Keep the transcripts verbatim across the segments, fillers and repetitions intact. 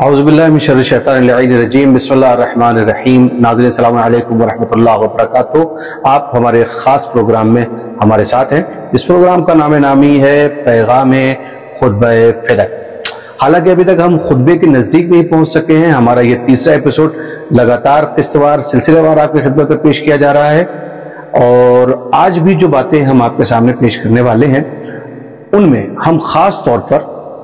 اعوذ باللہ من شر الشیطان اللعین الرجیم، بسم اللہ الرحمن الرحیم۔ ناظرین السلام علیکم ورحمۃ اللہ وبرکاتہ۔ آپ ہمارے خاص پروگرام میں ہمارے ساتھ ہیں۔ اس پروگرام کا نام نامی ہے پیغام خطبہ فدق۔ حالانکہ ابھی تک ہم خطبے کے نزدیک نہیں پہنچ سکے ہیں۔ ہمارا یہ تیسرا ایپیسوڈ لگاتار قسط وار سلسلے وار آپ کی خدمت میں پیش کیا جا رہا ہے، اور آج بھی جو باتیں ہم آپ کے سامنے پیش کرنے والے ہیں ان میں ہم خاص طور پر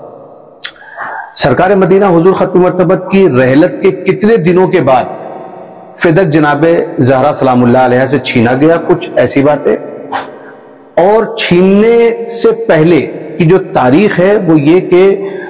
سرکار مدینہ حضور ختم مرتبت کی رحلت کے کتنے دنوں کے بعد فدق جناب زہرا سلام اللہ علیہ سے چھینا گیا، کچھ ایسی باتیں، اور چھیننے سے پہلے کی جو تاریخ ہے وہ یہ کہ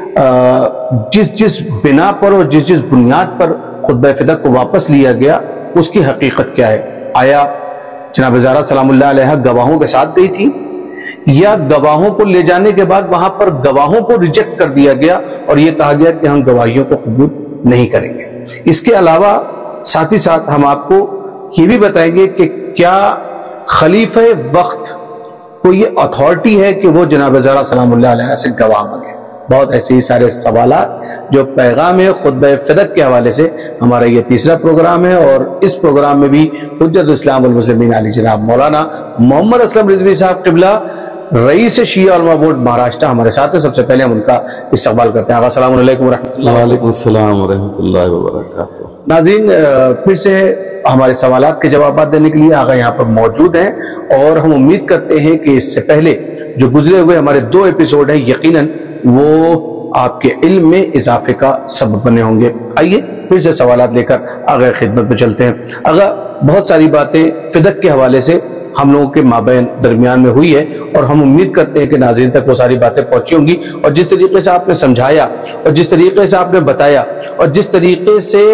جس جس بنا پر اور جس جس بنیاد پر خطبہ فدق کو واپس لیا گیا اس کی حقیقت کیا ہے۔ آیا جناب زہرا سلام اللہ علیہ گواہوں کے ساتھ گئی تھی، یا گواہوں کو لے جانے کے بعد وہاں پر گواہوں کو ریجیکٹ کر دیا گیا اور یہ کہا گیا کہ ہم گواہیوں کو قبول نہیں کریں گے۔ اس کے علاوہ ساتھ ہی ساتھ ہم آپ کو یہ بھی بتائیں گے کہ کیا خلیفہ وقت کو یہ اتھارٹی ہے کہ وہ جناب زہرا سلام اللہ علیہ سے گواہ مانگے۔ بہت ایسے ہی سارے سوالات جو پیغام ہے خطبہ فدق کے حوالے سے ہمارا یہ تیسرا پروگرام ہے، اور اس پروگرام میں بھی حجت اسلام والمسلمین علی جناب مولانا محمد اسلم رضوی صاحب قبلہ رئیس شیعہ علماء بورڈ مہاراشٹر ہمارے ساتھ ہیں۔ سب سے پہلے ہم ان کا استقبال کرتے ہیں۔ آقا السلام علیکم ورحمۃ اللہ۔ وعلیکم السلام ورحمۃ اللہ وبرکاتہ۔ ناظرین، پھر سے ہمارے سوالات کے جوابات دینے کے لیے آقا یہاں پر موجود ہیں، اور ہم امید کرتے ہیں کہ اس سے پہلے جو گزرے ہوئے ہمارے دو ایپیسوڈ ہیں یقیناً وہ آپ کے علم میں اضافے کا سبب بنے ہوں گے۔ آئیے پھر سے سوالات لے کر آگے خدمت میں چلتے ہیں۔ آگا بہت ساری باتیں فدق کے حوالے سے ہم لوگوں کے مابین درمیان میں ہوئی ہے، اور ہم امید کرتے ہیں کہ ناظرین تک وہ ساری باتیں پہنچی ہوں گی، اور جس طریقے سے آپ نے سمجھایا اور جس طریقے سے آپ نے بتایا اور جس طریقے سے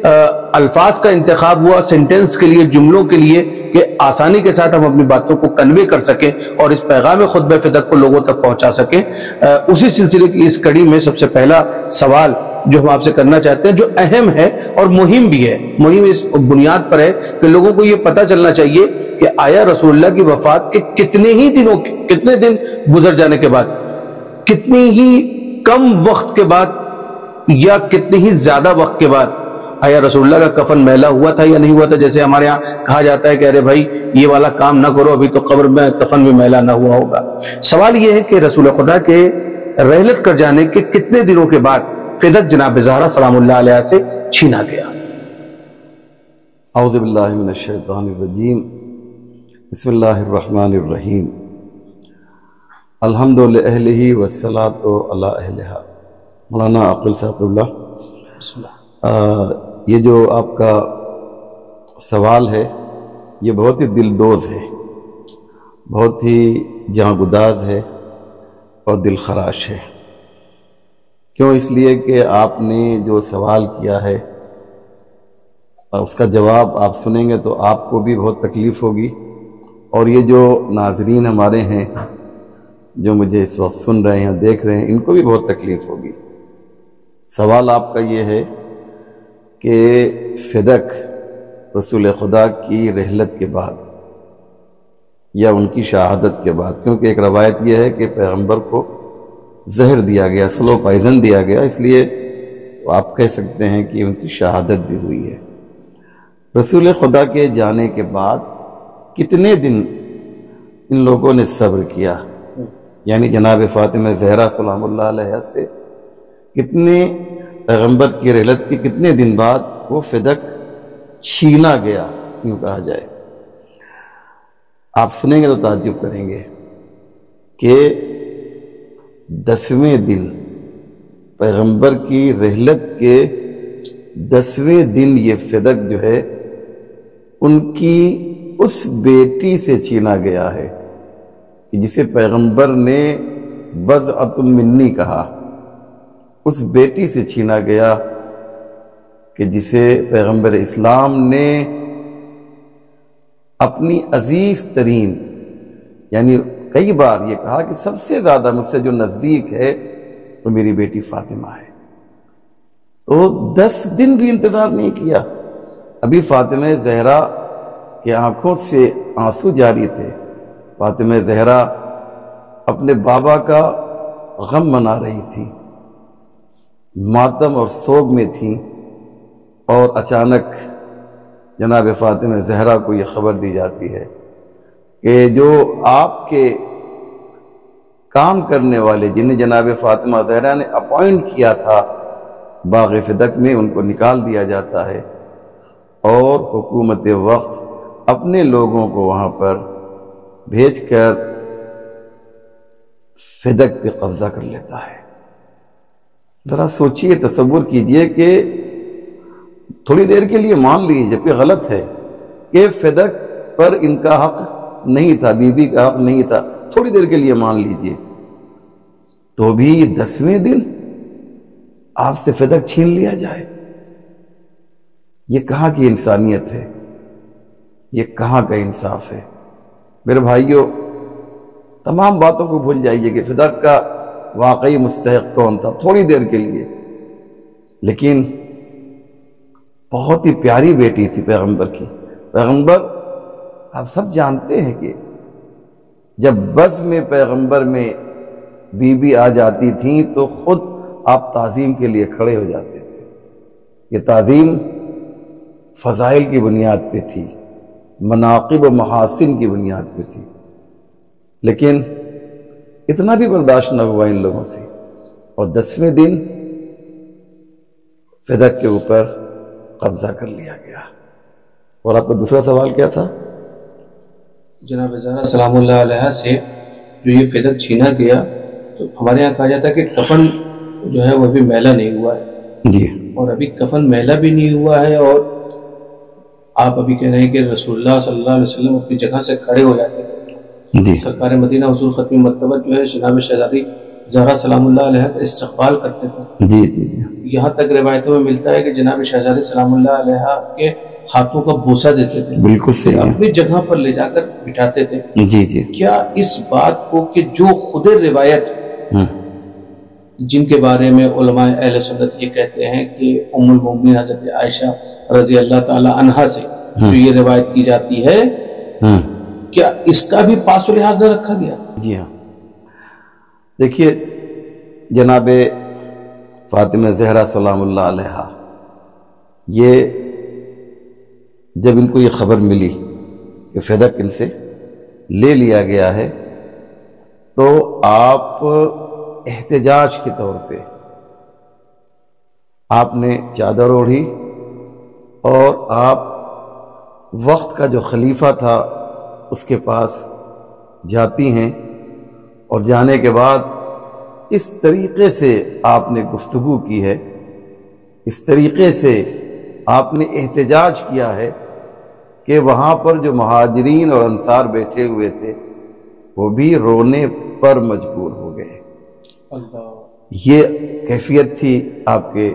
الفاظ کا انتخاب ہوا سینٹنس کے لیے، جملوں کے لیے، کہ آسانی کے ساتھ ہم اپنی باتوں کو کنوے کر سکیں اور اس پیغام خطبہ فدق کو لوگوں تک پہنچا سکیں، اسی سلسلے کی اس کڑی میں سب سے پہلا سوال جو ہم آپ سے کرنا چاہتے ہیں، جو اہم ہے اور مہم بھی ہے، مہم اس بنیاد پر ہے کہ لوگوں کو یہ پتہ چلنا چاہیے کہ آیا رسول اللہ کی وفات کے کتنے ہی دنوں کتنے دن گزر جانے کے بعد، کتنی ہی کم وقت کے بعد یا کتنے ہی زیادہ وقت کے بعد آیا رسول اللہ کا کفن میلا ہوا تھا یا نہیں ہوا تھا۔ جیسے ہمارے ہاں کہا جاتا ہے کہ ارے بھائی یہ والا کام نہ کرو، ابھی تو قبر میں کفن بھی میلا نہ ہوا ہوگا۔ سوال یہ ہے کہ رسول خدا کے رحلت کر جانے کے کتنے دنوں کے بعد فدق جناب زہرا سلام اللہ علیہ سے چھینا گیا۔ اعوذ باللہ من الشیطان الرجیم، بسم اللہ الرحمن الرحیم، الحمد للہ والصلاۃ علی اہلہا۔ مولانا عقل صاحب قبلہ، بسم اللہ۔ یہ جو آپ کا سوال ہے یہ بہت ہی دلدوز ہے، بہت ہی جاں گداز ہے اور دل خراش ہے۔ کیوں؟ اس لیے کہ آپ نے جو سوال کیا ہے اس کا جواب آپ سنیں گے تو آپ کو بھی بہت تکلیف ہوگی، اور یہ جو ناظرین ہمارے ہیں جو مجھے اس وقت سن رہے ہیں دیکھ رہے ہیں ان کو بھی بہت تکلیف ہوگی۔ سوال آپ کا یہ ہے کہ فدق رسول خدا کی رحلت کے بعد یا ان کی شہادت کے بعد، کیونکہ ایک روایت یہ ہے کہ پیغمبر کو زہر دیا گیا، سلو پائزن دیا گیا، اس لیے آپ کہہ سکتے ہیں کہ ان کی شہادت بھی ہوئی ہے۔ رسول خدا کے جانے کے بعد کتنے دن ان لوگوں نے صبر کیا، یعنی جناب فاطمہ زہرا سلام اللہ علیہ سے کتنے پیغمبر کی رحلت کے کتنے دن بعد وہ فدق چھینا گیا، یوں کہا جائے۔ آپ سنیں گے تو تعجب کریں گے کہ دسویں دن پیغمبر کی رحلت کے دسویں دن یہ فدق جو ہے ان کی اس بیٹی سے چھینا گیا ہے کہ جسے پیغمبر نے بضعۃ منی کہا، اس بیٹی سے چھینا گیا کہ جسے پیغمبر اسلام نے اپنی عزیز ترین، یعنی کئی بار یہ کہا کہ سب سے زیادہ مجھ سے جو نزدیک ہے وہ میری بیٹی فاطمہ ہے، تو دس دن بھی انتظار نہیں کیا۔ ابھی فاطمہ زہرا کی آنکھوں سے آنسو جاری تھے، فاطمہ زہرا اپنے بابا کا غم منا رہی تھی، ماتم اور سوگ میں تھیں، اور اچانک جناب فاطمہ زہرا کو یہ خبر دی جاتی ہے کہ جو آپ کے کام کرنے والے جنہیں جناب فاطمہ زہرا نے اپوائنٹ کیا تھا باغ فدق میں، ان کو نکال دیا جاتا ہے، اور حکومت وقت اپنے لوگوں کو وہاں پر بھیج کر فدق پہ قبضہ کر لیتا ہے۔ ذرا سوچئے، تصور کیجئے کہ تھوڑی دیر کے لیے مان لیجیے، جبکہ غلط ہے کہ فدق پر ان کا حق نہیں تھا، بی بی کا حق نہیں تھا، تھوڑی دیر کے لیے مان لیجئے، تو بھی دسویں دن آپ سے فدق چھین لیا جائے۔ یہ کہاں کی انسانیت ہے، یہ کہاں کا انصاف ہے؟ میرے بھائیوں، تمام باتوں کو بھول جائیے کہ فدق کا واقعی مستحق کون تھا، تھوڑی دیر کے لیے، لیکن بہت ہی پیاری بیٹی تھی پیغمبر کی۔ پیغمبر آپ سب جانتے ہیں کہ جب بز میں پیغمبر میں بی بی آ جاتی تھیں تو خود آپ تعظیم کے لیے کھڑے ہو جاتے تھے۔ یہ تعظیم فضائل کی بنیاد پہ تھی، مناقب و محاسن کی بنیاد پہ تھی، لیکن اتنا بھی برداشت نہ ہوا ان لوگوں سے، اور دسویں دن فدق کے اوپر قبضہ کر لیا گیا۔ اور آپ کا دوسرا سوال کیا تھا؟ جناب زہرا سلام اللہ علیہ سے جو یہ فدق چھینا گیا، تو ہمارے یہاں کہا جاتا ہے کہ کفن جو ہے وہ ابھی میلا نہیں ہوا ہے، جی، اور ابھی کفن میلا بھی نہیں ہوا ہے، اور آپ ابھی کہہ رہے ہیں کہ رسول اللہ صلی اللہ علیہ وسلم اپنی جگہ سے کھڑے ہو جاتے ہیں، جی، سرکار مدینہ حضور ختمی مرتبہ جو ہے جناب شہزادی زہرا سلام اللہ علیہ کا استقبال کرتے تھے۔ جی جی جی یہاں تک روایتوں میں ملتا ہے کہ جناب شہزادی سلام اللہ علیہ کے ہاتھوں کا بوسہ دیتے تھے، بالکل صحیح ہے، اپنی جگہ پر لے جا کر بٹھاتے تھے۔ جی جی کیا اس بات کو کہ جو خود روایت ہاں جن کے بارے میں علماء اہل سنت یہ کہتے ہیں کہ ام المومنین حضرت عائشہ رضی اللہ تعالی عنہا سے جو یہ روایت کی جاتی ہے، ہاں کیا اس کا بھی پاس و لحاظ نہ رکھا گیا؟ جی ہاں، دیکھیے جناب فاطمہ زہرا سلام اللہ علیہ، یہ جب ان کو یہ خبر ملی کہ فدق ان سے لے لیا گیا ہے، تو آپ احتجاج کے طور پہ آپ نے چادر اوڑھی، اور آپ وقت کا جو خلیفہ تھا اس کے پاس جاتی ہیں، اور جانے کے بعد اس طریقے سے آپ نے گفتگو کی ہے، اس طریقے سے آپ نے احتجاج کیا ہے کہ وہاں پر جو مہاجرین اور انصار بیٹھے ہوئے تھے وہ بھی رونے پر مجبور ہو گئے۔ یہ کیفیت تھی آپ کے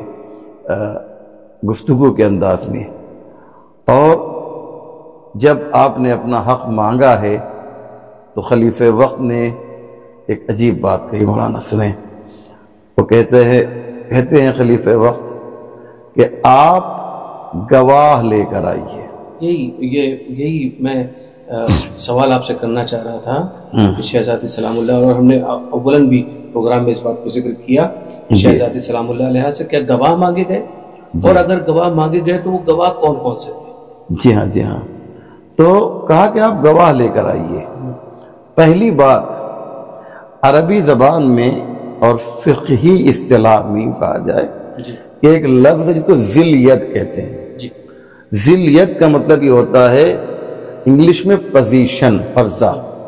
گفتگو کے انداز میں۔ اور جب آپ نے اپنا حق مانگا ہے تو خلیفہ وقت نے ایک عجیب بات کہی، مولانا سنیں، وہ کہتے ہیں کہتے ہیں خلیفہ وقت کہ آپ گواہ لے کر آئیے۔ یہی یہ یہی میں سوال آپ سے کرنا چاہ رہا تھا کہ شہزادی سلام اللہ، اور ہم نے اولاً بھی پروگرام میں اس بات کو ذکر کیا، شہزادی سلام اللہ علیہ سے کیا گواہ مانگے گئے، اور اگر گواہ مانگے گئے تو وہ گواہ کون کون سے تھے؟ جی ہاں جی ہاں تو کہا کہ آپ گواہ لے کر آئیے۔ پہلی بات، عربی زبان میں اور فقہی اصطلاح میں کہا جائے کہ ایک لفظ ہے جس کو ذلیت کہتے ہیں۔ ذلیت کا مطلب یہ ہوتا ہے انگلش میں پوزیشن، قبضہ،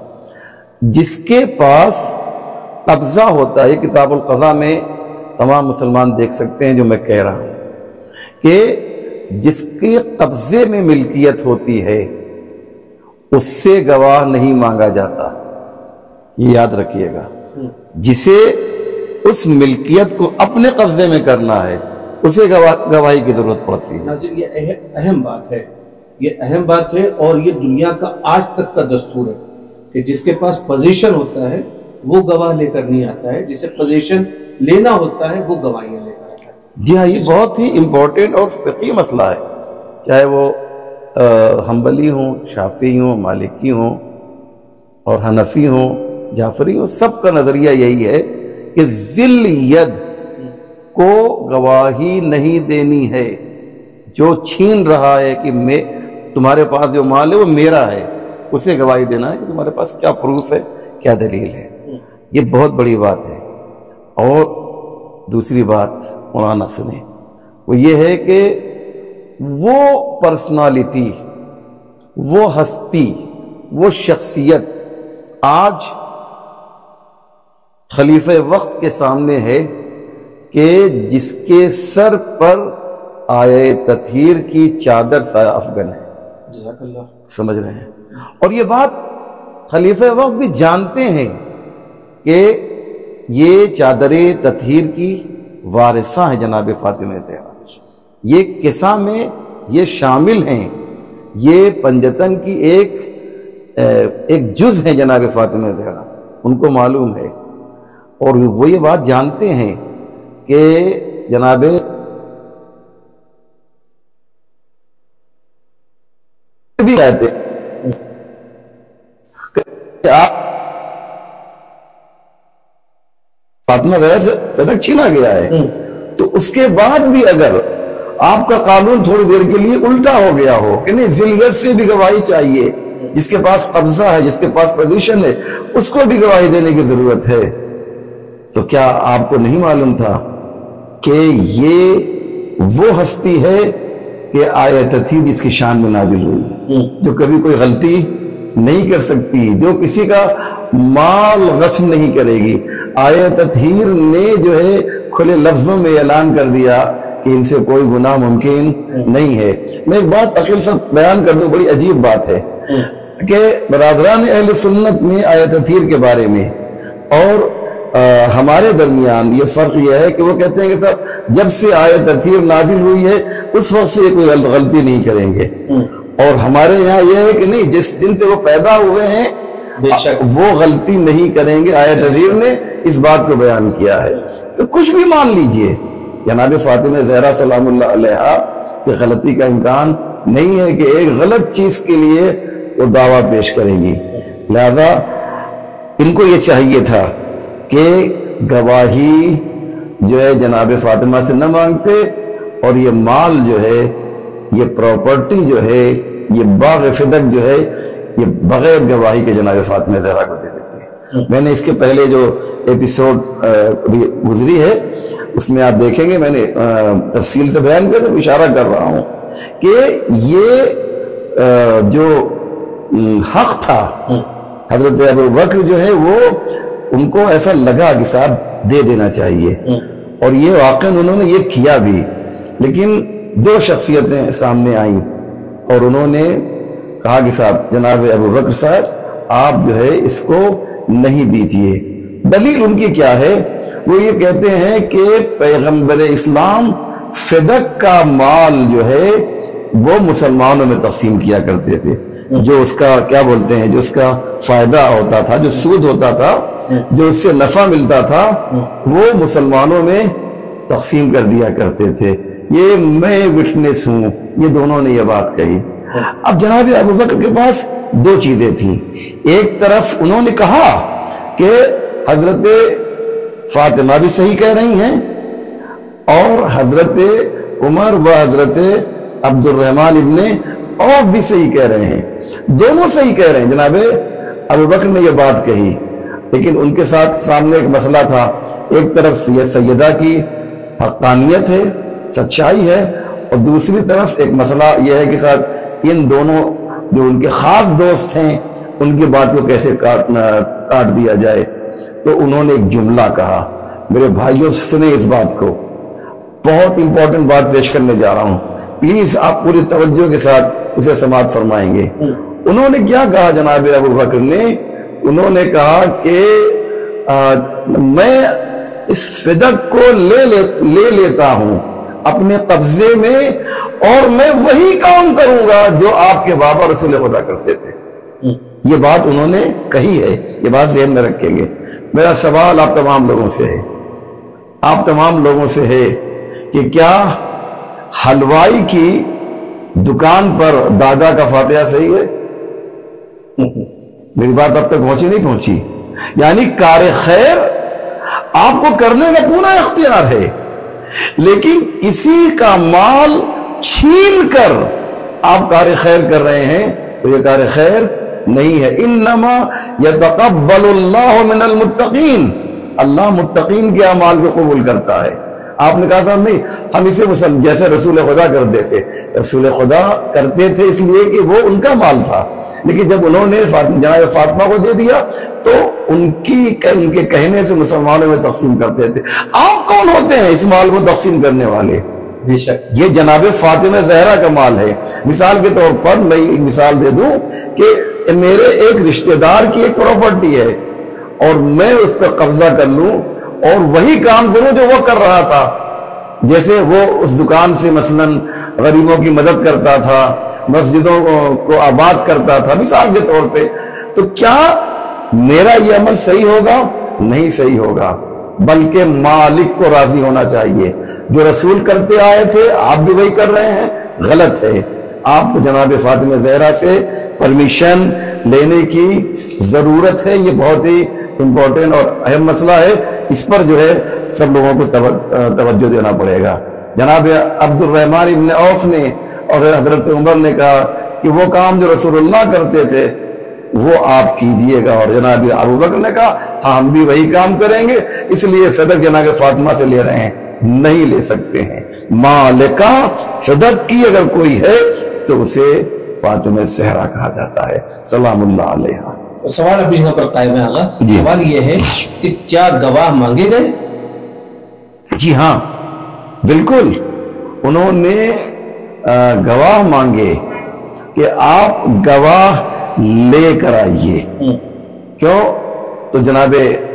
جس کے پاس قبضہ ہوتا ہے۔ کتاب القضاء میں تمام مسلمان دیکھ سکتے ہیں جو میں کہہ رہا ہوں، کہ جس کے قبضے میں ملکیت ہوتی ہے اس سے گواہ نہیں مانگا جاتا، یہ یاد رکھیے گا۔ جسے اس ملکیت کو اپنے قبضے میں کرنا ہے اسے گواہی کی ضرورت پڑتی ہے۔ ناظر، یہ اہم بات ہے، یہ اہم بات ہے، اور یہ دنیا کا آج تک کا دستور ہے کہ جس کے پاس پوزیشن ہوتا ہے وہ گواہ لے کر نہیں آتا ہے، جسے پوزیشن لینا ہوتا ہے وہ گواہیاں لے کر آتا ہے۔ جی ہاں، یہ بہت ہی امپورٹنٹ اور فقہی مسئلہ ہے، چاہے وہ حنبلی ہوں، شافعی ہوں، مالکی ہوں، اور حنفی ہوں، جعفری ہوں، سب کا نظریہ یہی ہے کہ ذل ید کو گواہی نہیں دینی ہے. جو چھین رہا ہے کہ میں تمہارے پاس جو مال ہے وہ میرا ہے، اسے گواہی دینا ہے کہ تمہارے پاس کیا پروف ہے، کیا دلیل ہے. یہ بہت بڑی بات ہے. اور دوسری بات مولانا سنیں، وہ یہ ہے کہ وہ پرسنالٹی، وہ ہستی، وہ شخصیت آج خلیفہ وقت کے سامنے ہے کہ جس کے سر پر آیہ تطہیر کی چادر سایہ افغن ہے. جزاک اللہ. سمجھ رہے ہیں؟ اور یہ بات خلیفہ وقت بھی جانتے ہیں کہ یہ چادر تطہیر کی وارثہ ہیں جناب فاطمہ زہرا. یہ قصہ میں یہ شامل ہیں، یہ پنجتن کی ایک ایک جز ہے جناب فاطمہ زہرا، ان کو معلوم ہے. اور وہ یہ بات جانتے ہیں کہ جناب بھی کہتے کہ آپ فاطمہ زہرا سے پتک چھینا گیا ہے، تو اس کے بعد بھی اگر آپ کا قانون تھوڑی دیر کے لیے الٹا ہو گیا ہو کہ نہیں ذلیت سے بھی گواہی چاہیے، جس کے پاس قبضہ ہے، جس کے پاس پوزیشن ہے، اس کو بھی گواہی دینے کی ضرورت ہے، تو کیا آپ کو نہیں معلوم تھا کہ یہ وہ ہستی ہے کہ آیہ تطہیر جس کی شان میں نازل ہوئی ہے، جو کبھی کوئی غلطی نہیں کر سکتی، جو کسی کا مال غصب نہیں کرے گی. آیہ تطہیر نے جو ہے کھلے لفظوں میں اعلان کر دیا کہ ان سے کوئی گناہ ممکن نہیں ہے. میں ایک بات عقل سے بیان کر دوں، بڑی عجیب بات ہے کہ برادران اہل سنت میں آیہ تطہیر کے بارے میں اور ہمارے درمیان یہ فرق یہ ہے کہ وہ کہتے ہیں کہ صاحب جب سے آیہ تطہیر نازل ہوئی ہے اس وقت سے کوئی غلطی نہیں کریں گے، اور ہمارے یہاں یہ ہے کہ نہیں، جس جن سے وہ پیدا ہوئے ہیں وہ غلطی نہیں کریں گے. آیہ تطہیر نے اس بات کو بیان کیا ہے کہ کچھ بھی مان لیجئے، جناب فاطمہ زہرا سلام اللہ علیہا سے غلطی کا امکان نہیں ہے کہ ایک غلط چیز کے لیے وہ دعویٰ پیش کریں گی. لہذا ان کو یہ چاہیے تھا کہ گواہی جو ہے جناب فاطمہ سے نہ مانگتے، اور یہ مال جو ہے، یہ پراپرٹی جو ہے، یہ باغ فدق جو ہے، یہ بغیر گواہی کے جناب فاطمہ زہرا کو دے دیتے. میں نے اس کے پہلے جو ایپیسوڈ گزری ہے اس میں آپ دیکھیں گے، میں نے تفصیل سے بیان کیا، صرف اشارہ کر رہا ہوں کہ یہ جو حق تھا حضرت ابو بکر جو ہے وہ ان کو ایسا لگا کہ صاحب دے دینا چاہیے، اور یہ واقعاً انہوں نے یہ کیا بھی. لیکن دو شخصیتیں سامنے آئیں اور انہوں نے کہا کہ صاحب جناب ابو بکر صاحب آپ جو ہے اس کو نہیں دیجئے. دلیل ان کی کیا ہے؟ وہ یہ کہتے ہیں کہ پیغمبر اسلام فدق کا مال جو ہے وہ مسلمانوں میں تقسیم کیا کرتے تھے. جو اس کا کیا بولتے ہیں، جو اس کا فائدہ ہوتا تھا، جو سود ہوتا تھا، جو اس سے نفع ملتا تھا، وہ مسلمانوں میں تقسیم کر دیا کرتے تھے. یہ میں وٹنس ہوں، یہ دونوں نے یہ بات کہی. اب جناب ابو بکر کے پاس دو چیزیں تھیں. ایک طرف انہوں نے کہا کہ حضرت فاطمہ بھی صحیح کہہ رہی ہیں، اور حضرت عمر و حضرت عبد الرحمن ابن اور بھی صحیح کہہ رہے ہیں، دونوں صحیح کہہ رہے ہیں. جناب ابو بکر نے یہ بات کہی، لیکن ان کے ساتھ سامنے ایک مسئلہ تھا. ایک طرف یہ سیدہ کی حقانیت ہے، سچائی ہے، اور دوسری طرف ایک مسئلہ یہ ہے کہ صاحب ان دونوں جو ان کے خاص دوست ہیں ان کی بات کو کیسے کاٹ دیا جائے. تو انہوں نے ایک جملہ کہا. میرے بھائیوں سنیں اس بات کو، بہت امپورٹنٹ بات پیش کرنے جا رہا ہوں، پلیز آپ پوری توجہ کے ساتھ اسے سماعت فرمائیں گے. انہوں نے کیا کہا جناب ابو بکر نے؟ انہوں نے کہا کہ میں اس فدق کو لے لے لے لیتا ہوں اپنے قبضے میں، اور میں وہی کام کروں گا جو آپ کے بابا رسول خدا کرتے تھے. یہ بات انہوں نے کہی ہے، یہ بات ذہن میں رکھیں گے. میرا سوال آپ تمام لوگوں سے ہے، آپ تمام لوگوں سے ہے کہ کیا حلوائی کی دکان پر دادا کا فاتحہ صحیح ہے؟ میری بات اب تک پہنچی نہیں پہنچی؟ یعنی کار خیر آپ کو کرنے کا پورا اختیار ہے، لیکن اسی کا مال چھین کر آپ کار خیر کر رہے ہیں تو یہ کار خیر نہیں ہے. انما یتقبل اللہ من المتقین، اللہ متقین کے اعمال کو قبول کرتا ہے. آپ نے کہا صاحب نہیں، ہم اسے مسلم جیسے رسول خدا کرتے تھے. رسول خدا کرتے تھے اس لیے کہ وہ ان کا مال تھا، لیکن جب انہوں نے جناب فاطمہ کو دے دیا تو ان کی ان کے کہنے سے مسلمانوں میں تقسیم کرتے تھے. آپ کون ہوتے ہیں اس مال کو تقسیم کرنے والے؟ بے شک یہ جناب فاطمہ زہرا کا مال ہے. مثال کے طور پر میں ایک مثال دے دوں کہ میرے ایک رشتہ دار کی ایک پراپرٹی ہے اور میں اس پر قبضہ کر لوں اور وہی کام کروں جو وہ کر رہا تھا. جیسے وہ اس دکان سے مثلاً غریبوں کی مدد کرتا تھا، مسجدوں کو آباد کرتا تھا مثال کے طور پہ، تو کیا میرا یہ عمل صحیح ہوگا؟ نہیں صحیح ہوگا، بلکہ مالک کو راضی ہونا چاہیے. جو رسول کرتے آئے تھے آپ بھی وہی کر رہے ہیں، غلط ہے. آپ کو جناب فاطمہ زہرا سے پرمیشن لینے کی ضرورت ہے. یہ بہت ہی امپورٹنٹ اور اہم مسئلہ ہے، اس پر جو ہے سب لوگوں کو توجہ دینا پڑے گا. جناب عبد الرحمن ابن عوف نے اور حضرت عمر نے کہا کہ وہ کام جو رسول اللہ کرتے تھے وہ آپ کیجئے گا، اور جناب ابو بکر نے کہا ہاں ہم بھی وہی کام کریں گے، اس لیے فدق جناب فاطمہ سے لے رہے ہیں. نہیں لے سکتے ہیں. مالکہ فدق کی اگر کوئی ہے تو اسے فاطمہ زہرا کہا جاتا ہے سلام اللہ علیہ. سوال ابھی یہاں پر قائم ہے آقا. سوال یہ ہے کہ کیا گواہ مانگے گئے؟ جی ہاں بالکل، انہوں نے گواہ مانگے کہ آپ گواہ لے کر آئیے. کیوں؟ تو جناب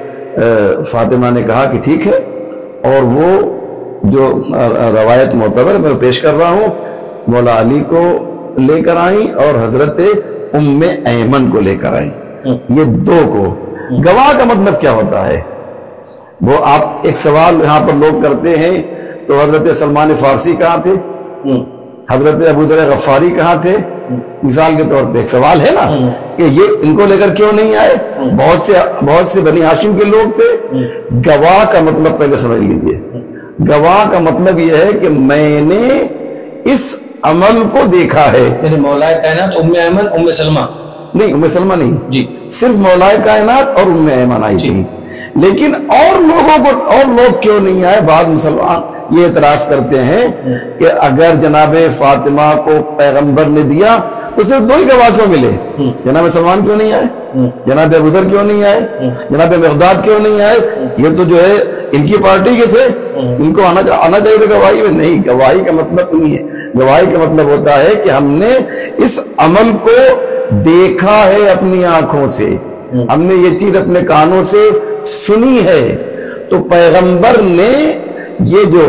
فاطمہ نے کہا کہ ٹھیک ہے، اور وہ جو روایت معتبر میں پیش کر رہا ہوں، مولا علی کو لے کر آئیں اور حضرت ام ایمن کو لے کر آئیں. یہ دو کو. گواہ کا مطلب کیا ہوتا ہے؟ وہ آپ ایک سوال یہاں پر لوگ کرتے ہیں تو حضرت سلمان فارسی کہاں تھے، حضرت ابو ذر غفاری کہاں تھے؟ مثال کے طور پہ ایک سوال ہے نا کہ یہ ان کو لے کر کیوں نہیں آئے؟ بہت سے بہت سے بنی ہاشم کے لوگ تھے. گواہ کا مطلب پہلے سمجھ لیجئے. گواہ کا مطلب یہ ہے کہ میں نے اس عمل کو دیکھا ہے. یعنی مولا کائنات ام ایمن ام سلمہ نہیں، ام سلمہ نہیں جی، صرف مولا کائنات اور ام ایمن آئی تھی. لیکن اور لوگوں کو اور لوگ کیوں نہیں آئے؟ بعض مسلمان یہ اعتراض کرتے ہیں کہ اگر جناب فاطمہ کو پیغمبر نے دیا تو صرف دو ہی گواہ کیوں ملے؟ جناب سلمان کیوں نہیں آئے؟ جناب ابو ذر کیوں نہیں آئے؟ جناب مقداد کیوں نہیں آئے؟ یہ تو جو ہے ان کی پارٹی کے تھے، ان کو آنا آنا چاہیے تھا گواہی میں. نہیں، گواہی کا مطلب نہیں ہے. گواہی کا مطلب ہوتا ہے کہ ہم نے اس عمل کو دیکھا ہے اپنی آنکھوں سے، ہم نے یہ چیز اپنے کانوں سے سنی ہے. تو پیغمبر نے یہ جو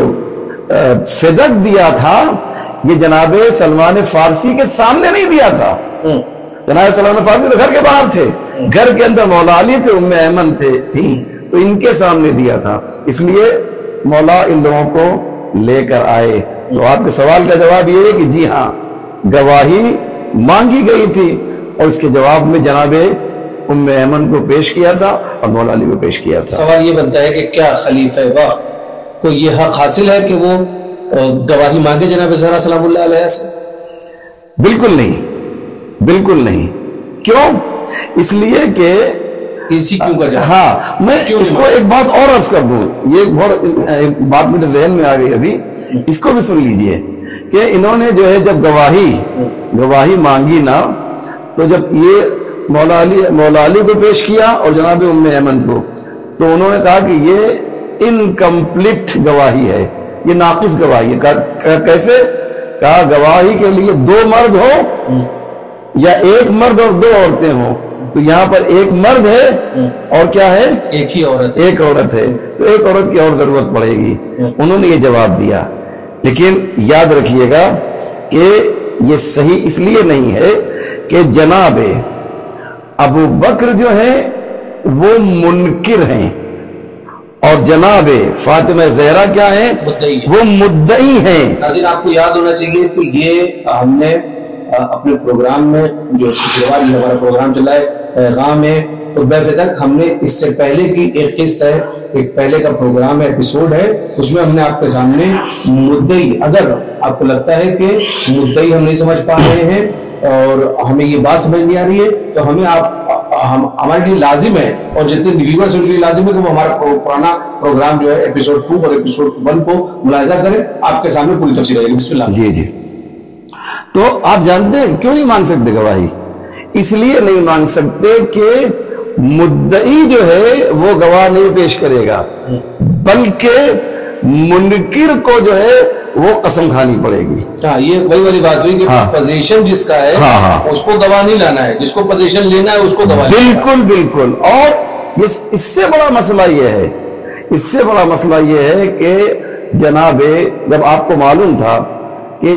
فدق دیا تھا یہ جناب سلمان فارسی کے سامنے نہیں دیا تھا. جناب سلمان فارسی تو گھر کے باہر تھے، گھر کے اندر مولا علی تھے، ام ایمن تھے تھی، تو ان کے سامنے دیا تھا. اس لیے مولا ان لوگوں کو لے کر آئے. تو آپ کے سوال کا جواب یہ ہے کہ جی ہاں گواہی مانگی گئی تھی اور اس کے جواب میں جناب ام ایمن کو پیش کیا تھا اور مولا علی کو پیش کیا تھا. سوال یہ بنتا ہے کہ کیا خلیفہ واہ کو یہ حق حاصل ہے کہ وہ گواہی مانگے جناب زہرا سلام اللہ علیہ سے؟ بالکل نہیں، بالکل نہیں. کیوں؟ اس لیے کہ اسی کیوں کا جواب ہاں میں اس کو ایک بات اور عرض کر دوں. یہ ایک بہت بات میرے ذہن میں آ گئی ابھی، اس کو بھی سن لیجئے کہ انہوں نے جو ہے جب گواہی گواہی مانگی نا، تو جب یہ مولا علی مولا علی کو پیش کیا اور جناب ام ایمن کو، تو انہوں نے کہا کہ یہ انکمپلیٹ گواہی ہے، یہ ناقص گواہی ہے. کیسے؟ کہا گواہی کے لیے دو مرد ہو یا ایک مرد اور دو عورتیں ہوں. تو یہاں پر ایک مرد ہے اور کیا ہے؟ ایک ہی عورت ایک عورت ہے، تو ایک عورت کی اور ضرورت پڑے گی. انہوں نے یہ جواب دیا. لیکن یاد رکھیے گا کہ یہ صحیح اس لیے نہیں ہے کہ جناب ابو بکر جو ہیں وہ منکر ہیں اور جناب فاطمہ زہرا کیا ہیں؟ وہ مدعی ہیں. ناظرین آپ کو یاد ہونا چاہیے کہ یہ ہم نے اپنے پروگرام میں جو سلسلہ ہمارا پروگرام چلا ہے پیغام خطبہ فدق، ہم نے اس سے پہلے کی ایک قسط ہے ایک پہلے کا پروگرام ہے، ایپیسوڈ ہے، اس میں ہم نے آپ کے سامنے مدعی، اگر آپ کو لگتا ہے کہ مدعی ہم نہیں سمجھ پا رہے ہیں اور ہمیں یہ بات سمجھ نہیں آ رہی ہے، تو ہمیں آپ ہم ہمارے لیے لازم ہے، اور جتنے ویورز ان کے لیے لازم ہے کہ وہ ہمارا پرانا پروگرام جو ہے ایپیسوڈ ٹو اور ایپیسوڈ ون کو ملاحظہ کریں، آپ کے سامنے پوری تفصیل آئے گی۔ بسم اللہ۔ جی جی، تو آپ جانتے ہیں کیوں نہیں مانگ سکتے گواہی؟ اس لیے نہیں مانگ سکتے کہ مدعی جو ہے وہ گواہ نہیں پیش کرے گا، بلکہ منکر کو جو ہے وہ قسم کھانی پڑے گی۔ ہاں، یہ وہی والی بات ہوئی کہ پوزیشن جس کا ہے اس کو گواہ نہیں لانا ہے، جس کو پوزیشن لینا ہے اس کو گواہ۔ بالکل بالکل، اور اس سے بڑا مسئلہ یہ ہے، اس سے بڑا مسئلہ یہ ہے کہ جناب جب آپ کو معلوم تھا کہ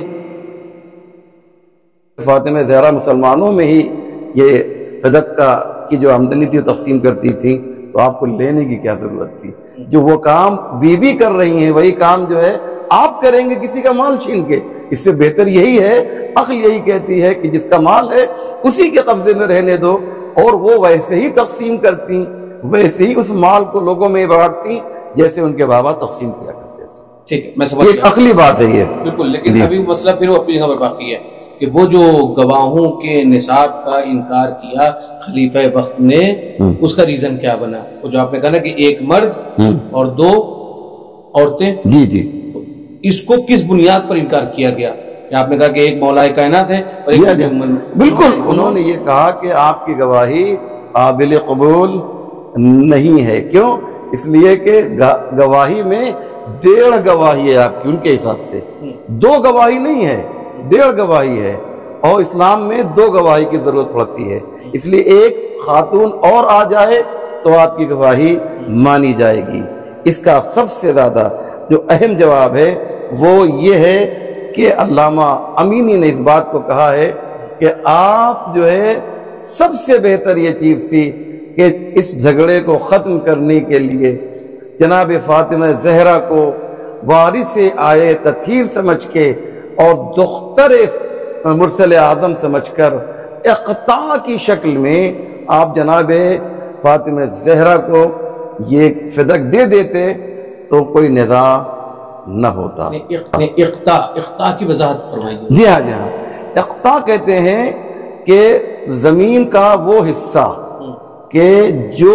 فاطمہ زہرا مسلمانوں میں ہی یہ فدق کا کی جو آمدنی تھی تقسیم کرتی تھی، تو آپ کو لینے کی کیا ضرورت تھی؟ جو وہ کام بی بی کر رہی ہیں وہی کام جو ہے آپ کریں گے کسی کا مال چھین کے۔ اس سے بہتر یہی ہے، عقل یہی کہتی ہے کہ جس کا مال ہے اسی کے قبضے میں رہنے دو، اور وہ ویسے ہی تقسیم کرتی، ویسے ہی اس مال کو لوگوں میں بانٹتی جیسے ان کے بابا تقسیم کیا کرتے تھے۔ ٹھیک ہے، میں سمجھ ایک عقلی بات ہے یہ، بالکل۔ لیکن ابھی مسئلہ پھر وہ اپنی جگہ پر باقی ہے کہ وہ جو گواہوں کے نصاب کا انکار کیا خلیفہ وقت نے، اس کا ریزن کیا بنا؟ وہ جو آپ نے کہا نا کہ ایک مرد اور دو عورتیں، جی جی، اس کو کس بنیاد پر انکار کیا گیا؟ آپ نے کہا کہ ایک مولا کائنات ہے اور ایک بالکل، انہوں نے یہ کہا کہ آپ کی گواہی قابل قبول نہیں ہے۔ کیوں؟ اس لیے کہ گواہی میں ڈیڑھ گواہی ہے آپ کی، ان کے حساب سے دو گواہی نہیں ہے، ڈیڑھ گواہی ہے، اور اسلام میں دو گواہی کی ضرورت پڑتی ہے۔ اس لیے ایک خاتون اور آ جائے تو آپ کی گواہی مانی جائے گی۔ اس کا سب سے زیادہ جو اہم جواب ہے وہ یہ ہے کہ علامہ امینی نے اس بات کو کہا ہے کہ آپ جو ہے سب سے بہتر یہ چیز تھی کہ اس جھگڑے کو ختم کرنے کے لیے جناب فاطمہ زہرا کو وارث آئے تطہیر سمجھ کے اور دختر مرسل اعظم سمجھ کر اقطاع کی شکل میں آپ جناب فاطمہ زہرا کو یہ فدق دے دیتے تو کوئی نزاع نہ ہوتا۔ اقطاع اقطاع کی وضاحت فرمائیے۔ جی ہاں جی ہاں، اقطاع کہتے ہیں کہ زمین کا وہ حصہ کہ جو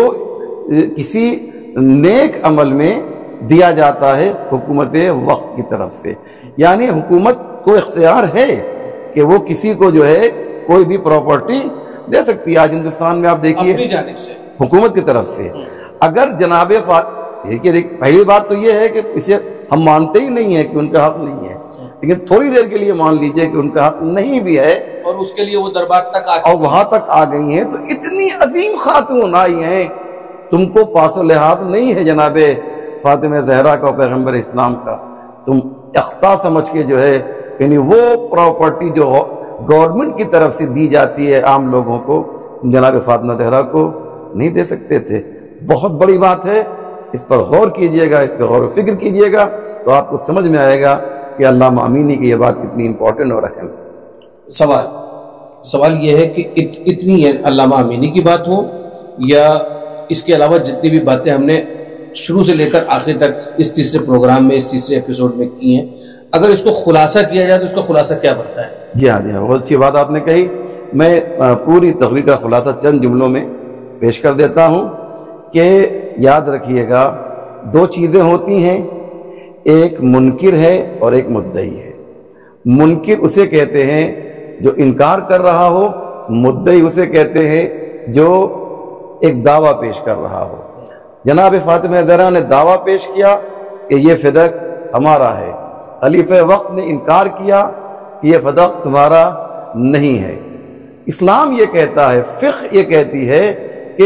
کسی نیک عمل میں دیا جاتا ہے حکومت وقت کی طرف سے، یعنی حکومت کو اختیار ہے کہ وہ کسی کو جو ہے کوئی بھی پراپرٹی دے سکتی ہے۔ آج ہندوستان میں آپ دیکھیے اپنی جانب سے حکومت کی طرف سے اگر جناب دیکھیے، پہلی بات تو یہ ہے کہ اسے ہم مانتے ہی نہیں ہیں کہ ان کا حق نہیں ہے، لیکن تھوڑی دیر کے لیے مان لیجئے کہ ان کا حق نہیں بھی ہے، اور اس کے لیے وہ دربار تک آ اور وہاں تک آ گئی ہیں، تو اتنی عظیم خاتون آئی ہیں، تم کو پاس و لحاظ نہیں ہے جناب فاطمہ زہرا کا، پیغمبر اسلام کا، تم اقطاع سمجھ کے جو ہے یعنی وہ پراپرٹی جو گورنمنٹ کی طرف سے دی جاتی ہے عام لوگوں کو، جناب فاطمہ زہرا کو نہیں دے سکتے تھے۔ بہت بڑی بات ہے، اس پر غور کیجئے گا، اس پر غور و فکر کیجئے گا تو آپ کو سمجھ میں آئے گا کہ علامہ امینی کی یہ بات کتنی امپورٹنٹ اور اہم ہے۔ سوال سوال یہ ہے کہ اتنی علامہ امینی کی بات ہو یا اس کے علاوہ جتنی بھی باتیں ہم نے شروع سے لے کر آخر تک اس تیسرے پروگرام میں، اس تیسرے ایپیسوڈ میں کی ہیں، اگر اس کو خلاصہ کیا جائے تو اس کا خلاصہ کیا بنتا ہے؟ جی ہاں جی ہاں، بہت اچھی بات آپ نے کہی۔ میں پوری تقریر کا خلاصہ چند جملوں میں پیش کر دیتا ہوں کہ یاد رکھیے گا دو چیزیں ہوتی ہیں، ایک منکر ہے اور ایک مدعی ہے۔ منکر اسے کہتے ہیں جو انکار کر رہا ہو، مدعی اسے کہتے ہیں جو ایک دعویٰ پیش کر رہا ہو۔ جناب فاطمہ زہرا نے دعویٰ پیش کیا کہ یہ فدق ہمارا ہے، خلیفہ وقت نے انکار کیا کہ یہ فدق تمہارا نہیں ہے۔ اسلام یہ کہتا ہے، فقہ یہ کہتی ہے کہ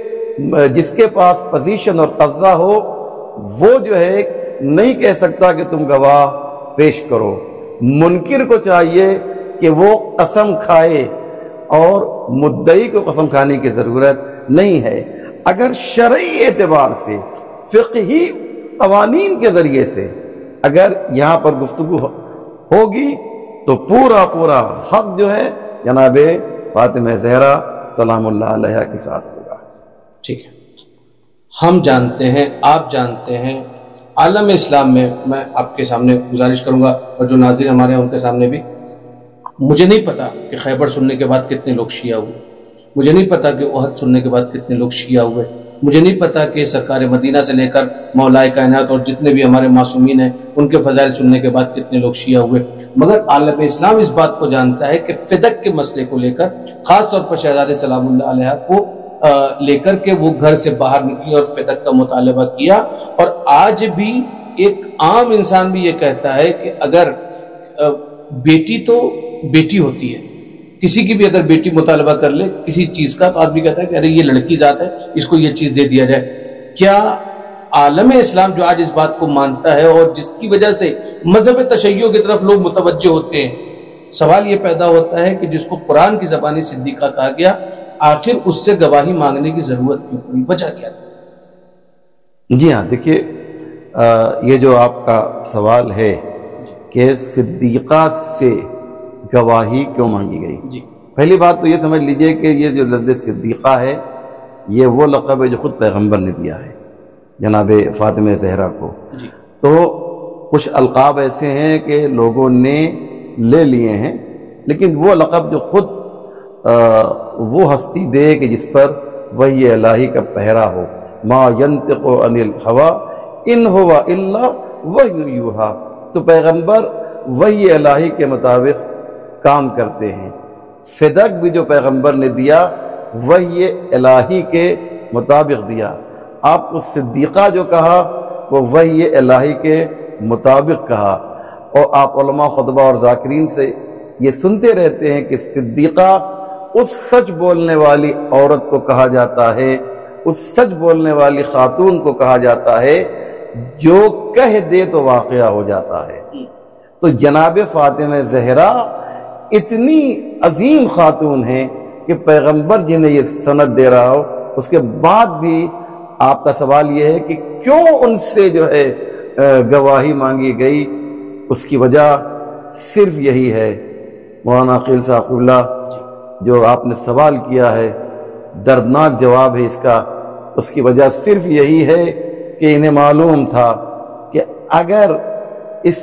جس کے پاس پوزیشن اور قبضہ ہو وہ جو ہے نہیں کہہ سکتا کہ تم گواہ پیش کرو۔ منکر کو چاہیے کہ وہ قسم کھائے اور مدعی کو قسم کھانے کی ضرورت نہیں ہے۔ اگر شرعی اعتبار سے، فقہی قوانین کے ذریعے سے اگر یہاں پر گفتگو ہوگی تو پورا پورا حق جو ہے جناب فاطمہ زہرا سلام اللہ علیہ کے ساتھ ہوگا۔ ٹھیک ہے، ہم جانتے ہیں، آپ جانتے ہیں، عالم اسلام میں میں آپ کے سامنے گزارش کروں گا اور جو ناظرین ہمارے ہیں ان کے سامنے بھی، مجھے نہیں پتا کہ خیبر سننے کے بعد کتنے لوگ شیعہ ہوئے، مجھے نہیں پتا کہ احد سننے کے بعد کتنے لوگ شیعہ ہوئے، مجھے نہیں پتا کہ سرکار مدینہ سے لے کر مولائے کائنات اور جتنے بھی ہمارے معصومین ہیں ان کے فضائل سننے کے بعد کتنے لوگ شیعہ ہوئے، مگر عالم اسلام اس بات کو جانتا ہے کہ فدق کے مسئلے کو لے کر خاص طور پر شہزادے سلام اللہ علیہ کو لے کر کے وہ گھر سے باہر نکلی اور فدق کا مطالبہ کیا. اور آج بھی ایک عام انسان بھی یہ کہتا ہے کہ اگر بیٹی تو بیٹی ہوتی ہے، کسی کی بھی اگر بیٹی مطالبہ کر لے کسی چیز کا تو آدمی کہتا ہے کہ ارے یہ لڑکی ذات ہے، اس کو یہ چیز دے دیا جائے. کیا عالم اسلام جو آج اس بات کو مانتا ہے اور جس کی وجہ سے مذہب تشیع کی طرف لوگ متوجہ ہوتے ہیں، سوال یہ پیدا ہوتا ہے کہ جس کو قرآن کی زبانی صدیقہ کہا گیا، آخر اس سے گواہی مانگنے کی ضرورت کیوں پڑی، وجہ کیا تھی؟ جی ہاں، دیکھیے یہ جو آپ کا سوال ہے کہ صدیقہ سے گواہی کیوں مانگی گئی، جی پہلی بات تو یہ سمجھ لیجئے کہ یہ جو لفظ صدیقہ ہے یہ وہ لقب ہے جو خود پیغمبر نے دیا ہے جناب فاطمہ زہرا کو. جی تو کچھ القاب ایسے ہیں کہ لوگوں نے لے لیے ہیں، لیکن وہ لقب جو خود وہ ہستی دے کہ جس پر وحی الہی کا پہرا ہو، ما ینطق عن الہوی ان ہوا الا وحی یوحی، تو پیغمبر وحی الہی کے مطابق کام کرتے ہیں. فدق بھی جو پیغمبر نے دیا وحی الہی کے مطابق دیا. آپ کو صدیقہ جو کہا وہ وحی الہی کے مطابق کہا. اور آپ علماء خطبہ اور ذاکرین سے یہ سنتے رہتے ہیں کہ صدیقہ اس سچ بولنے والی عورت کو کہا جاتا ہے، اس سچ بولنے والی خاتون کو کہا جاتا ہے جو کہہ دے تو واقعہ ہو جاتا ہے. تو جناب فاطمہ زہرا اتنی عظیم خاتون ہیں کہ پیغمبر جنہیں یہ سند دے رہا ہو، اس کے بعد بھی آپ کا سوال یہ ہے کہ کیوں ان سے جو ہے گواہی مانگی گئی. اس کی وجہ صرف یہی ہے، مولانا عقیل ثاقب اللہ جو آپ نے سوال کیا ہے دردناک جواب ہے اس کا. اس کی وجہ صرف یہی ہے کہ انہیں معلوم تھا کہ اگر اس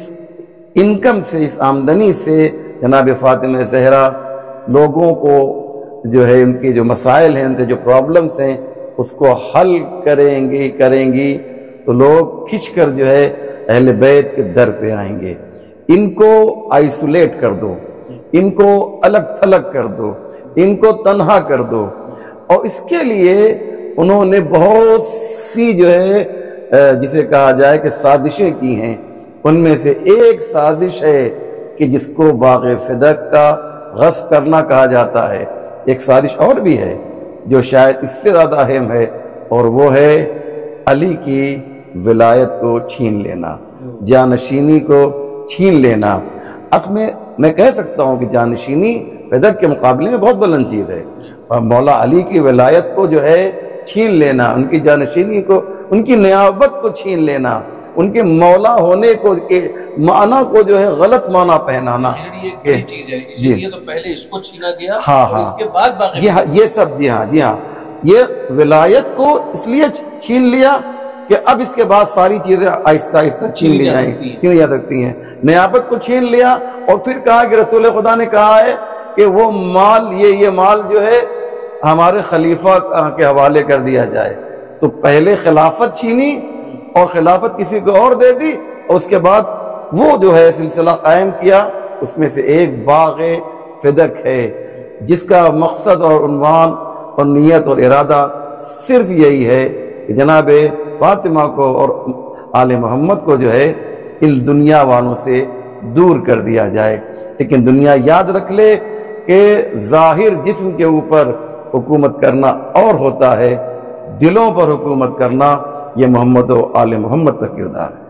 انکم سے، اس آمدنی سے جناب فاطمہ زہرا لوگوں کو جو ہے ان کے جو مسائل ہیں، ان کے جو پرابلمز ہیں اس کو حل کریں گی کریں گی تو لوگ کھچ کر جو ہے اہل بیت کے در پہ آئیں گے. ان کو آئسولیٹ کر دو، ان کو الگ تھلگ کر دو، ان کو تنہا کر دو. اور اس کے لیے انہوں نے بہت سی جو ہے جسے کہا جائے کہ سازشیں کی ہیں. ان میں سے ایک سازش ہے کہ جس کو باغ فدق کا غصب کرنا کہا جاتا ہے. ایک سازش اور بھی ہے جو شاید اس سے زیادہ اہم ہے، اور وہ ہے علی کی ولایت کو چھین لینا، جانشینی کو چھین لینا. اس میں میں کہہ سکتا ہوں کہ جانشینی فدق کے مقابلے میں بہت بلند چیز ہے، اور مولا علی کی ولایت کو جو ہے چھین لینا، ان کی جانشینی کو، ان کی نیابت کو چھین لینا، ان کے مولا ہونے کو کے معنی کو جو ہے غلط معنی پہنانا. یہ چیز ہے، اسی لیے تو پہلے اس کو چھینا گیا ہاں اور اس کے بعد باقی یہ سب. جی ہاں جی ہاں یہ ولایت کو اس لیے چھین لیا کہ اب اس کے بعد ساری چیزیں آہستہ آہستہ چھین لی جائیں چھین جا سکتی ہیں. نیابت کو چھین لیا اور پھر کہا کہ رسول خدا نے کہا ہے کہ وہ مال یہ یہ مال جو ہے ہمارے خلیفہ کے حوالے کر دیا جائے. تو پہلے خلافت چھینی اور خلافت کسی کو اور دے دی، اور اس کے بعد وہ جو ہے سلسلہ قائم کیا. اس میں سے ایک باغ فدق ہے جس کا مقصد اور عنوان اور نیت اور ارادہ صرف یہی ہے کہ جناب فاطمہ کو اور آل محمد کو جو ہے ان دنیا والوں سے دور کر دیا جائے. لیکن دنیا یاد رکھ لے کہ ظاہر جسم کے اوپر حکومت کرنا اور ہوتا ہے، دلوں پر حکومت کرنا یہ محمد و آل محمد کا کردار ہے.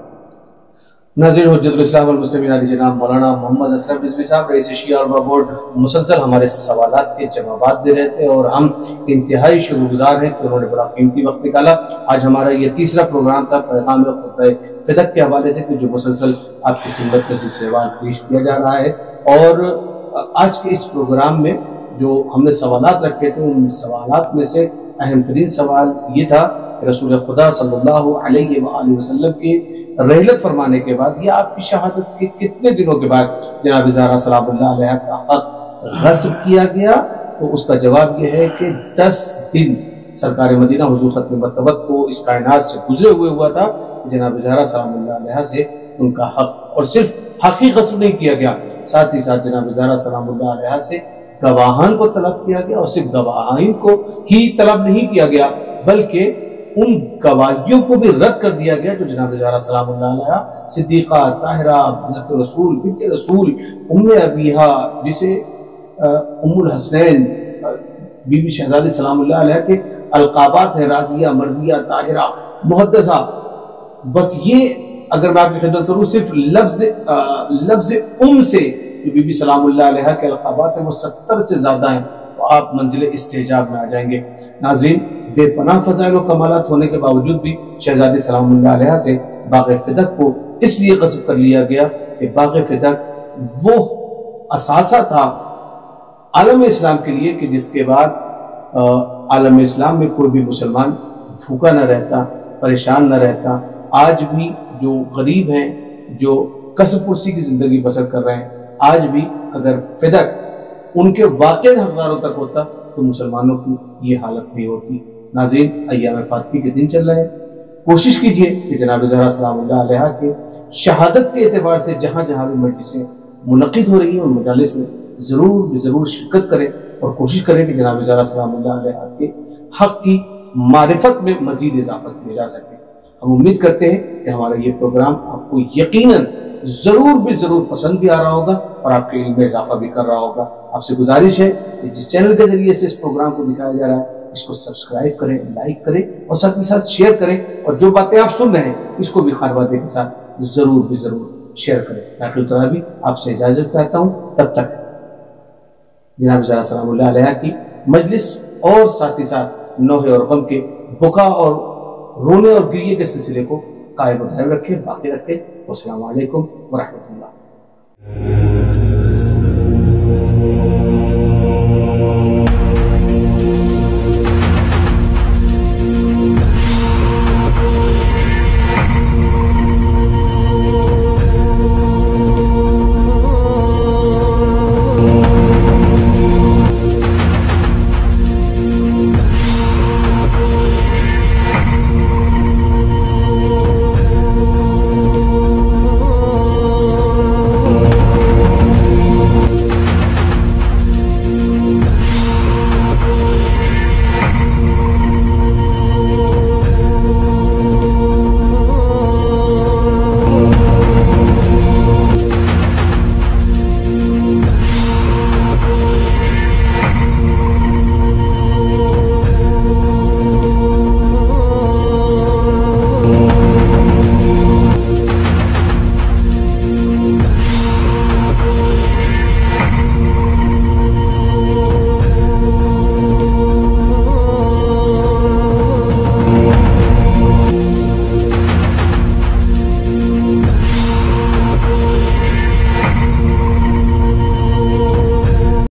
ناظرین، حجت الاسلام والمسلمین علی جناب مولانا محمد اشرف رضوی صاحب رئیس شیعہ علماء بورڈ مسلسل ہمارے سوالات کے جوابات دے رہتے ہیں اور ہم انتہائی شکر گزار ہیں کہ انہوں نے بڑا قیمتی وقت نکالا. آج ہمارا یہ تیسرا پروگرام تھا پیغام خطبہ فدق کے حوالے سے کہ جو مسلسل آپ کی خدمت میں سلسلہ پیش کیا جا رہا ہے. اور آج کے اس پروگرام میں جو ہم نے سوالات رکھے تھے ان سوالات میں سے اہم ترین سوال یہ تھا کہ رسول خدا صلی اللہ علیہ وآلہ وسلم کے رحلت فرمانے کے بعد یا آپ کی شہادت کے کتنے دنوں کے بعد جناب زہرا سلام اللہ علیہ کا حق غصب کیا گیا؟ تو اس کا جواب یہ ہے کہ دس دن سرکار مدینہ حضور ختم مرتبت کو اس کائنات سے گزرے ہوئے ہوا تھا جناب زہرا سلام اللہ علیہ سے ان کا حق، اور صرف حق ہی غصب نہیں کیا گیا، ساتھ ہی ساتھ جناب زہرا سلام اللہ علیہ سے گواہان کو طلب کیا گیا، اور صرف گواہان کو ہی طلب نہیں کیا گیا بلکہ ان گواہیوں کو بھی رد کر دیا گیا جو جناب زہرا سلام اللہ علیہ صدیقہ، طاہرہ، بنت رسول، بنت رسول، ام ابیہا، جسے ام الحسنین بی بی شہزادی سلام اللہ علیہ کے القابات ہیں، راضیہ، مرضیہ، طاہرہ، محدثہ. بس یہ اگر میں آپ کی خدمت کروں صرف لفظ لفظ ام سے جو بی بی سلام اللہ علیہ کے القابات ہیں وہ ستر سے زیادہ ہیں، تو آپ منزل استحجاب میں آ جائیں گے. ناظرین، بے پناہ فضائل و کمالات ہونے کے باوجود بھی شہزادی سلام اللہ علیہ سے باغ فدق کو اس لیے غصب کر لیا گیا کہ باغ فدق وہ اثاثہ تھا عالم اسلام کے لیے کہ جس کے بعد عالم اسلام میں کوئی بھی مسلمان بھوکا نہ رہتا، پریشان نہ رہتا. آج بھی جو غریب ہیں، جو کسب پرسی کی زندگی بسر کر رہے ہیں، آج بھی اگر فدق ان کے واقع حقداروں تک ہوتا تو مسلمانوں کی یہ حالت نہیں ہوتی. ناظرین، ایام فاطمی کے دن چل رہے ہیں، کوشش کیجئے کہ جناب زہرا سلام اللہ علیہ کے شہادت کے اعتبار سے جہاں جہاں بھی مجلسیں منعقد ہو رہی ہیں ان مجالس میں ضرور بھی ضرور شرکت کریں اور کوشش کریں کہ جناب زہرا سلام اللہ علیہ کے حق کی معرفت میں مزید اضافہ کیا جا سکے. ہم امید کرتے ہیں کہ ہمارا یہ پروگرام آپ کو یقیناً ضرور بھی ضرور پسند بھی آ رہا ہوگا اور آپ کے علم میں اضافہ بھی کر رہا ہوگا. آپ سے گزارش ہے کہ جس چینل کے ذریعے سے اس پروگرام کو دکھایا جا رہا ہے اس کو سبسکرائب کریں، لائک کریں اور ساتھ ہی ساتھ شیئر کریں، اور جو باتیں آپ سن رہے ہیں اس کو بھی خانوادے کے ساتھ ضرور بھی ضرور شیئر کریں. ڈاکٹر ترابی آپ سے اجازت چاہتا ہوں، تب تک جناب زہرا سلام اللہ علیہ کی مجلس اور ساتھ ہی ساتھ نوحے اور غم کے بکا اور رونے اور گریے کے سلسلے کو قائم و دائم رکھیں، باقی رکھیں. والسلام علیکم ورحمۃ اللہ.